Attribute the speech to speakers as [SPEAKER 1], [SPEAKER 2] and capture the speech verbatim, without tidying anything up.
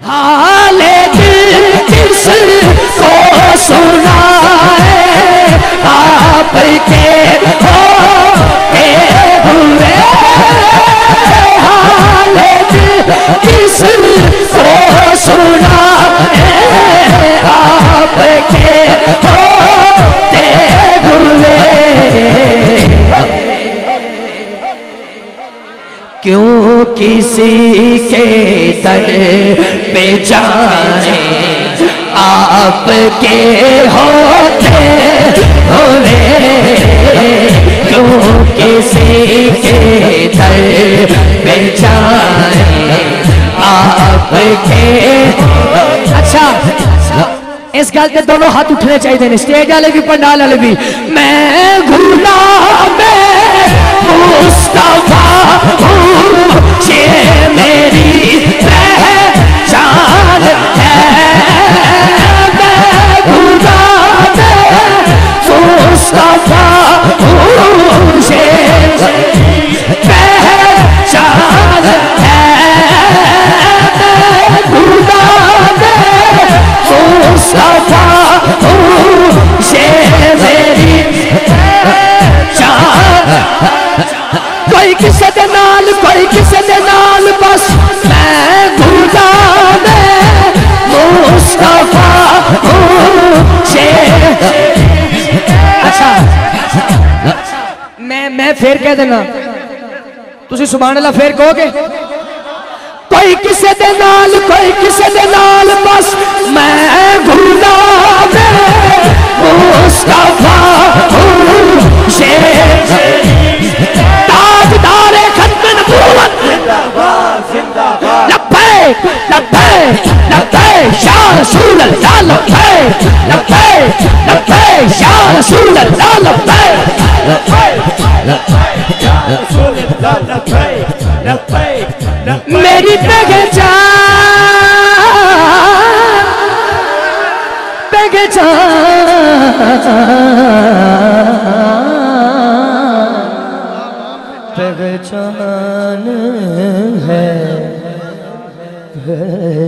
[SPEAKER 1] हाले दिल किसको सुनाए आपके होते हुए, हाले दिल किसको सुनाए आपके होते हुए। क्यों किसी के दर पे जाए आपके होते हुए, क्यों किसी के दर पे जाए आपके। अच्छा, इस गल पे दोनों हाथ उठने चाहिए, स्टेज वाले भी पंडाल वाले भी। मैं गुलाम मुस्तफा हूँ, ये मेरी पहचान है। मैं गुलाम मुस्तफा हूँ, ये मेरी पहचान है। मैं गुलाम मुस्तफा हूँ, ये मेरी पहचान। कोई किसी दे नाल, कोई किसी दे नाल, बस मैं गुलाम मुस्तफा हूँ। अच्छा, मैं मैं फिर कह देना, तुसी सुभान अल्लाह फिर कहोगे। कोई किसी दे नाल, कोई किसी दे नाल, बस मैं गुलाम मुस्तफा हूँ। ताजदारे खत्म नबूवत लब्बैक लब्बैक लब्बैक या रसूल अल्लाह, लब्बैक लब्बैक लब्बैक या रसूल अल्लाह, लब्बैक लब्बैक या रसूल अल्लाह, लब्बैक लब्बैक। मेरी पहचान पहचान पहचान है।